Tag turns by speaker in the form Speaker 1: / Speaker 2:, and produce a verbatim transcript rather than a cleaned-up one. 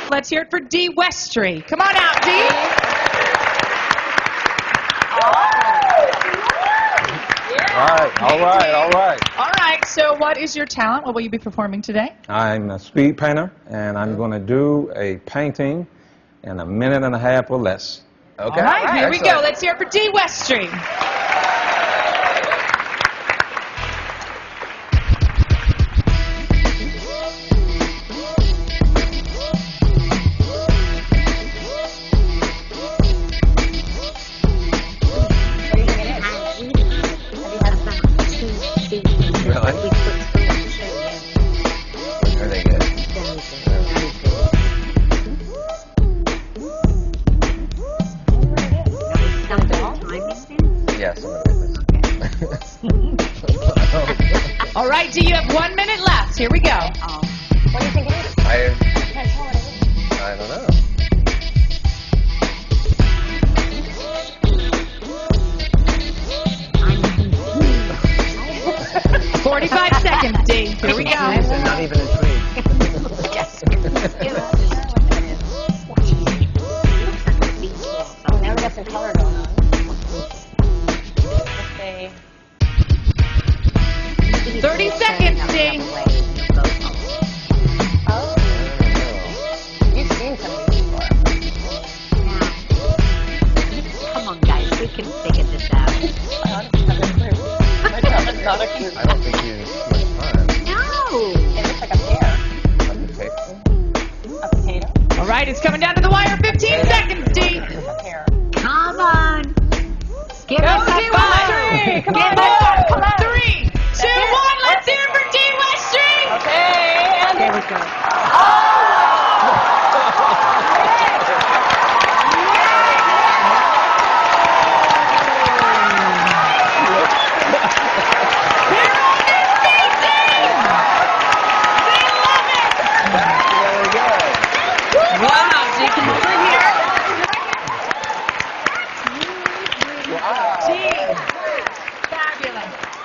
Speaker 1: Let's hear it for Dee Westry. Come on out, Dee.
Speaker 2: All right, all right, all right.
Speaker 1: All right, so what is your talent? What will you be performing today?
Speaker 2: I'm a speed painter, and I'm going to do a painting in a minute and a half or less.
Speaker 1: Okay. All right, all right. Here we go. Let's hear it for Dee Westry.
Speaker 2: Really? Are they good? Yes, I'm
Speaker 1: All right, Dee, you have one minute left. Here we go.
Speaker 3: Oh. What do you think it is?
Speaker 2: I,
Speaker 3: I can't tell what it is.
Speaker 2: I don't know.
Speaker 1: forty-five seconds, Dee. Here we go.
Speaker 2: And not even intrigued.
Speaker 3: Yes. Oh, now we got some color going on. Let's say
Speaker 1: thirty seconds, Dee.
Speaker 3: Oh. You've seen some of these before.
Speaker 4: Yeah. Come on, guys. We can figure this out.
Speaker 3: I don't have a clue. I don't have not a clue.
Speaker 2: I don't think you much time.
Speaker 4: No.
Speaker 3: It looks like a pear.
Speaker 2: Like the paper.
Speaker 3: A potato.
Speaker 1: All right, it's coming down to the wire. fifteen seconds, Dee.
Speaker 3: A pear.
Speaker 4: Come on. Give
Speaker 1: Go,
Speaker 4: us
Speaker 1: Dee
Speaker 4: a five.
Speaker 1: Westry. Come
Speaker 4: Give
Speaker 1: on,
Speaker 4: us a
Speaker 1: four,
Speaker 4: five.
Speaker 1: three, two, one. Let's hear it for Dee Westry.
Speaker 3: Okay, and
Speaker 4: There we go.
Speaker 1: Wow, Dee, come over here. Dee, fabulous.